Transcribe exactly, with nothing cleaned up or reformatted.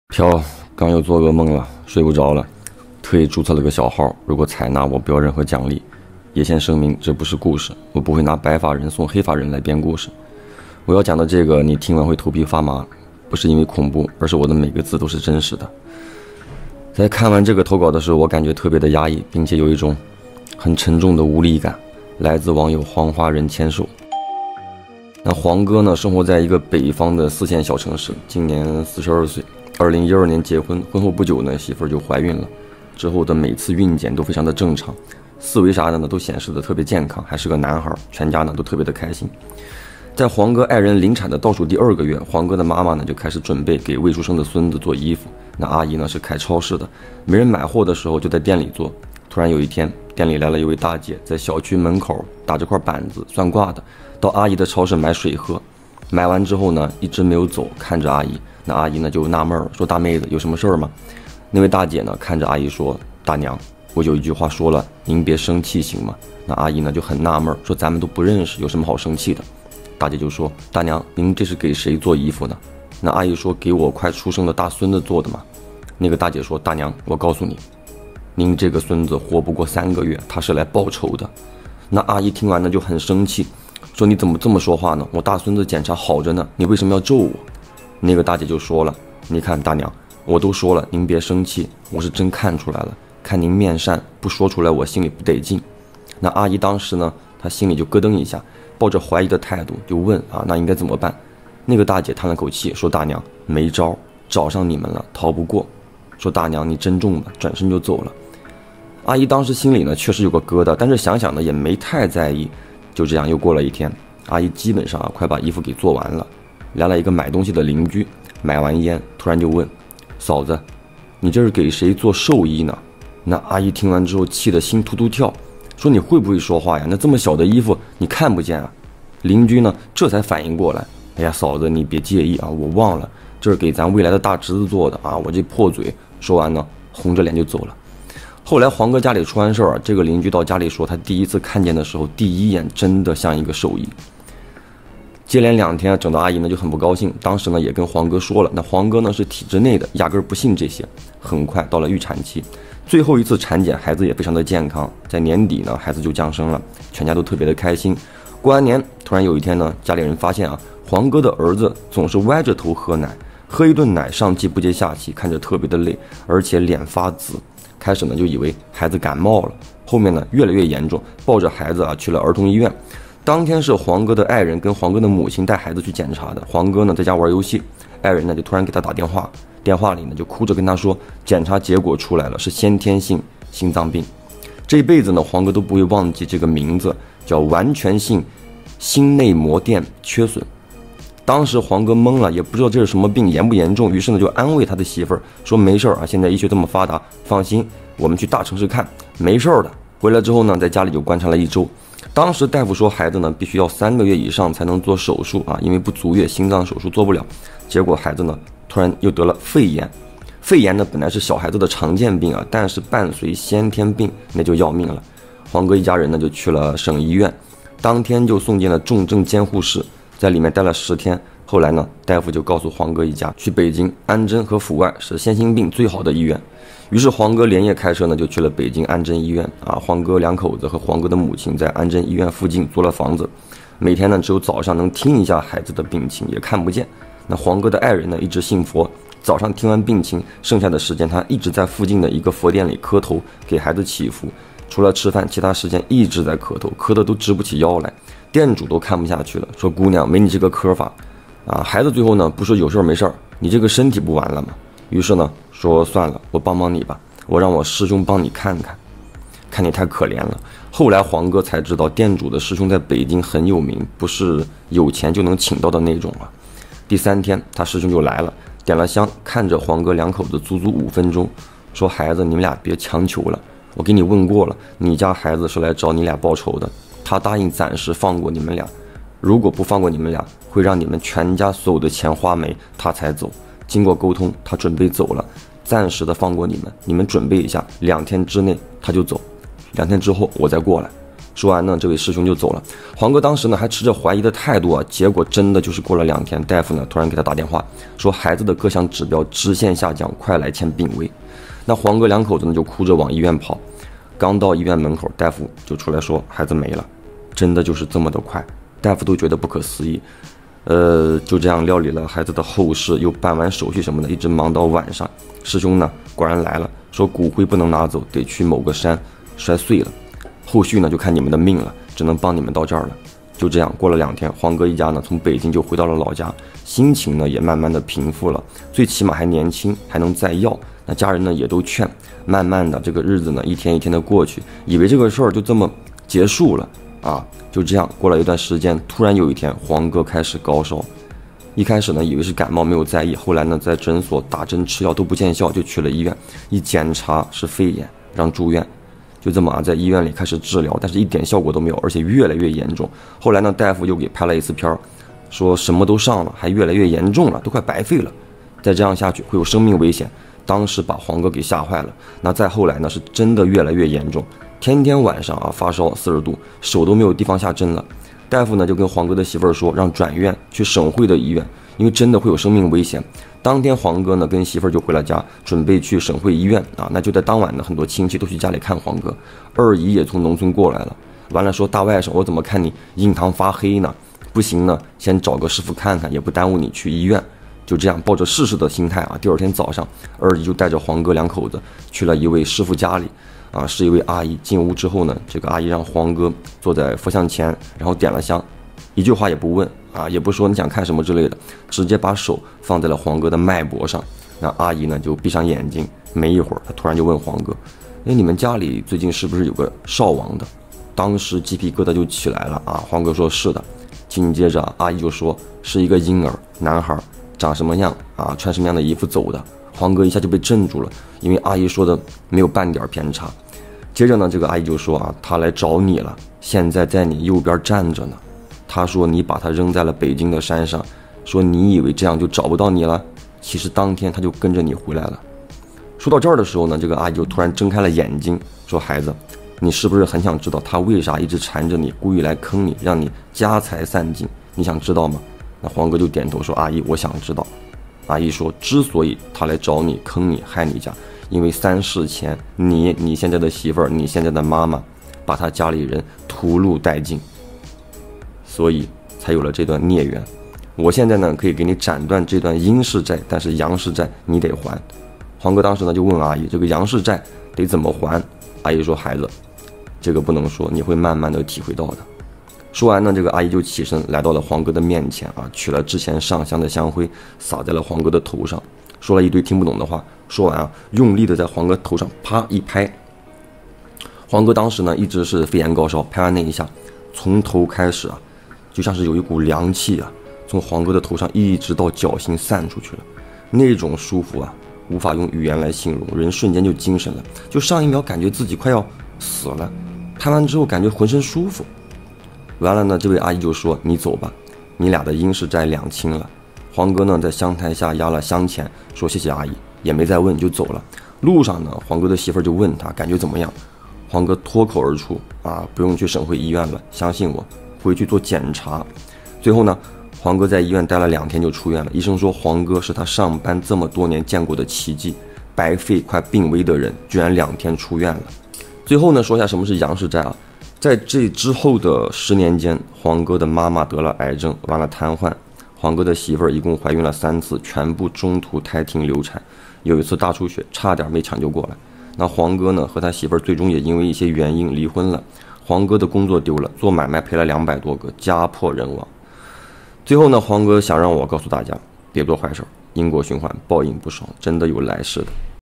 飘，刚又做噩梦了，睡不着了，特意注册了个小号，如果采纳我不要任何奖励。也先声明，这不是故事，我不会拿白发人送黑发人来编故事。我要讲的这个，你听完会头皮发麻，不是因为恐怖，而是我的每个字都是真实的。在看完这个投稿的时候，我感觉特别的压抑，并且有一种很沉重的无力感，来自网友黄花人牵手。那黄哥呢，生活在一个北方的四线小城市，今年四十二岁，二零一二年结婚，婚后不久呢，媳妇儿就怀孕了，之后的每次孕检都非常的正常，四维啥的呢都显示的特别健康，还是个男孩，全家呢都特别的开心。在黄哥爱人临产的倒数第二个月，黄哥的妈妈呢就开始准备给未出生的孙子做衣服。那阿姨呢是开超市的，没人买货的时候就在店里做。突然有一天，店里来了一位大姐，在小区门口打着块板子，算卦的，到阿姨的超市买水喝。买完之后呢，一直没有走，看着阿姨。那阿姨呢就纳闷了，说：“大妹子，有什么事儿吗？”那位大姐呢看着阿姨说：“大娘，我有一句话说了，您别生气行吗？”那阿姨呢就很纳闷，说：“咱们都不认识，有什么好生气的？”大姐就说：“大娘，您这是给谁做衣服呢？”那阿姨说：“给我快出生的大孙子做的嘛。”那个大姐说：“大娘，我告诉你，您这个孙子活不过三个月，他是来报仇的。”那阿姨听完呢就很生气，说：“你怎么这么说话呢？我大孙子检查好着呢，你为什么要咒我？”那个大姐就说了：“你看大娘，我都说了，您别生气，我是真看出来了，看您面善，不说出来我心里不得劲。”那阿姨当时呢，她心里就咯噔一下，抱着怀疑的态度就问：“啊，那应该怎么办？”那个大姐叹了口气说：“大娘，没招，找上你们了，逃不过。”说：“大娘，你珍重吧。”转身就走了。阿姨当时心里呢确实有个疙瘩，但是想想呢也没太在意。就这样又过了一天，阿姨基本上啊快把衣服给做完了。来了一个买东西的邻居，买完烟突然就问：“嫂子，你这是给谁做寿衣呢？”那阿姨听完之后气得心突突跳，说：“你会不会说话呀？那这么小的衣服你看不见啊？”邻居呢这才反应过来：“哎呀，嫂子你别介意啊，我忘了，这是给咱未来的大侄子做的啊！”我这破嘴，说完呢红着脸就走了。后来黄哥家里出完事儿啊，这个邻居到家里说，他第一次看见的时候，第一眼真的像一个寿衣。接连两天，整的阿姨呢就很不高兴，当时呢也跟黄哥说了，那黄哥呢是体制内的，压根儿不信这些。很快到了预产期，最后一次产检，孩子也非常的健康，在年底呢孩子就降生了，全家都特别的开心。过完年，突然有一天呢，家里人发现啊，黄哥的儿子总是歪着头喝奶，喝一顿奶上气不接下气，看着特别的累，而且脸发紫。开始呢就以为孩子感冒了，后面呢越来越严重，抱着孩子啊去了儿童医院。当天是黄哥的爱人跟黄哥的母亲带孩子去检查的，黄哥呢在家玩游戏，爱人呢就突然给他打电话，电话里呢就哭着跟他说，检查结果出来了，是先天性心脏病。这辈子呢黄哥都不会忘记这个名字，叫完全性心内膜垫缺损。当时黄哥懵了，也不知道这是什么病，严不严重，于是呢就安慰他的媳妇儿说：“没事儿啊，现在医学这么发达，放心，我们去大城市看，没事儿的。”回来之后呢，在家里就观察了一周。当时大夫说孩子呢必须要三个月以上才能做手术啊，因为不足月心脏手术做不了。结果孩子呢突然又得了肺炎，肺炎呢本来是小孩子的常见病啊，但是伴随先天病，那就要命了。黄哥一家人呢就去了省医院，当天就送进了重症监护室。在里面待了十天，后来呢，大夫就告诉黄哥一家，去北京安贞和阜外是先心病最好的医院。于是黄哥连夜开车呢，就去了北京安贞医院啊。黄哥两口子和黄哥的母亲在安贞医院附近租了房子，每天呢只有早上能听一下孩子的病情，也看不见。那黄哥的爱人呢一直信佛，早上听完病情，剩下的时间他一直在附近的一个佛殿里磕头给孩子祈福，除了吃饭，其他时间一直在磕头，磕的都直不起腰来。店主都看不下去了，说：“姑娘，没你这个磕法啊！”孩子最后呢不说有事没事，你这个身体不完了吗？于是呢说：“算了，我帮帮你吧，我让我师兄帮你看看，看你太可怜了。”后来黄哥才知道，店主的师兄在北京很有名，不是有钱就能请到的那种啊。第三天他师兄就来了，点了香，看着黄哥两口子足足五分钟，说：“孩子，你们俩别强求了，我给你问过了，你家孩子是来找你俩报仇的。他答应暂时放过你们俩，如果不放过你们俩，会让你们全家所有的钱花没，他才走。经过沟通，他准备走了，暂时的放过你们，你们准备一下，两天之内他就走，两天之后我再过来。” 说完呢，这位师兄就走了。黄哥当时呢还持着怀疑的态度啊，结果真的就是过了两天，大夫呢突然给他打电话，说孩子的各项指标直线下降，快来签病危。那黄哥两口子呢就哭着往医院跑，刚到医院门口，大夫就出来说孩子没了，真的就是这么的快，大夫都觉得不可思议。呃，就这样料理了孩子的后事，又办完手续什么的，一直忙到晚上。师兄呢果然来了，说骨灰不能拿走，得去某个山摔碎了，后续呢就看你们的命了，只能帮你们到这儿了。就这样过了两天，黄哥一家呢从北京就回到了老家，心情呢也慢慢的平复了，最起码还年轻，还能再要。那家人呢也都劝，慢慢的这个日子呢一天一天的过去，以为这个事儿就这么结束了啊。就这样过了一段时间，突然有一天黄哥开始高烧，一开始呢以为是感冒没有在意，后来呢在诊所打针吃药都不见效，就去了医院，一检查是肺炎，让住院。就这么啊，在医院里开始治疗，但是一点效果都没有，而且越来越严重。后来呢，大夫又给拍了一次片儿，说什么都上了，还越来越严重了，都快白费了。再这样下去会有生命危险。当时把黄哥给吓坏了。那再后来呢，是真的越来越严重，天天晚上啊发烧四十度，手都没有地方下针了。大夫呢就跟黄哥的媳妇儿说，让转院去省会的医院，因为真的会有生命危险。当天黄哥呢跟媳妇儿就回了家，准备去省会医院啊。那就在当晚呢，很多亲戚都去家里看黄哥，二姨也从农村过来了。完了说，大外甥，我怎么看你印堂发黑呢？不行呢，先找个师傅看看，也不耽误你去医院。就这样抱着试试的心态啊，第二天早上，二姨就带着黄哥两口子去了一位师傅家里啊，是一位阿姨。进屋之后呢，这个阿姨让黄哥坐在佛像前，然后点了香，一句话也不问啊，也不说你想看什么之类的，直接把手放在了黄哥的脉搏上。那阿姨呢就闭上眼睛，没一会儿，她突然就问黄哥：“哎，你们家里最近是不是有个少亡的？”当时鸡皮疙瘩就起来了啊。黄哥说是的。紧接着阿姨就说是一个婴儿男孩，长什么样啊，穿什么样的衣服走的。黄哥一下就被镇住了，因为阿姨说的没有半点偏差。接着呢，这个阿姨就说啊，她来找你了，现在在你右边站着呢。她说你把她扔在了北京的山上，说你以为这样就找不到你了，其实当天她就跟着你回来了。说到这儿的时候呢，这个阿姨就突然睁开了眼睛，说孩子，你是不是很想知道她为啥一直缠着你，故意来坑你，让你家财散尽？你想知道吗？那黄哥就点头说，阿姨，我想知道。阿姨说，之所以她来找你，坑你，害你家，因为三世前你你现在的媳妇儿，你现在的妈妈把她家里人屠戮殆尽，所以才有了这段孽缘。我现在呢可以给你斩断这段阴世债，但是阳世债你得还。黄哥当时呢就问阿姨，这个阳世债得怎么还？阿姨说，孩子，这个不能说，你会慢慢的体会到的。说完呢，这个阿姨就起身来到了黄哥的面前啊，取了之前上香的香灰，撒在了黄哥的头上，说了一堆听不懂的话。说完啊，用力的在黄哥头上啪一拍。黄哥当时呢一直是肺炎高烧，拍完那一下，从头开始啊，就像是有一股凉气啊，从黄哥的头上一直到脚心散出去了，那种舒服啊，无法用语言来形容，人瞬间就精神了，就上一秒感觉自己快要死了，拍完之后感觉浑身舒服。完了呢，这位阿姨就说，你走吧，你俩的阴世债两清了。黄哥呢在香台下压了香钱，说谢谢阿姨，也没再问就走了。路上呢，黄哥的媳妇儿就问他感觉怎么样，黄哥脱口而出啊，不用去省会医院了，相信我，回去做检查。最后呢，黄哥在医院待了两天就出院了。医生说黄哥是他上班这么多年见过的奇迹，白费快病危的人居然两天出院了。最后呢，说一下什么是阳世债啊。在这之后的十年间，黄哥的妈妈得了癌症，完了瘫痪。黄哥的媳妇儿一共怀孕了三次，全部中途胎停流产，有一次大出血，差点没抢救过来。那黄哥呢和他媳妇儿最终也因为一些原因离婚了。黄哥的工作丢了，做买卖赔了两百多个，家破人亡。最后呢，黄哥想让我告诉大家，别做坏事，因果循环，报应不爽，真的有来世的。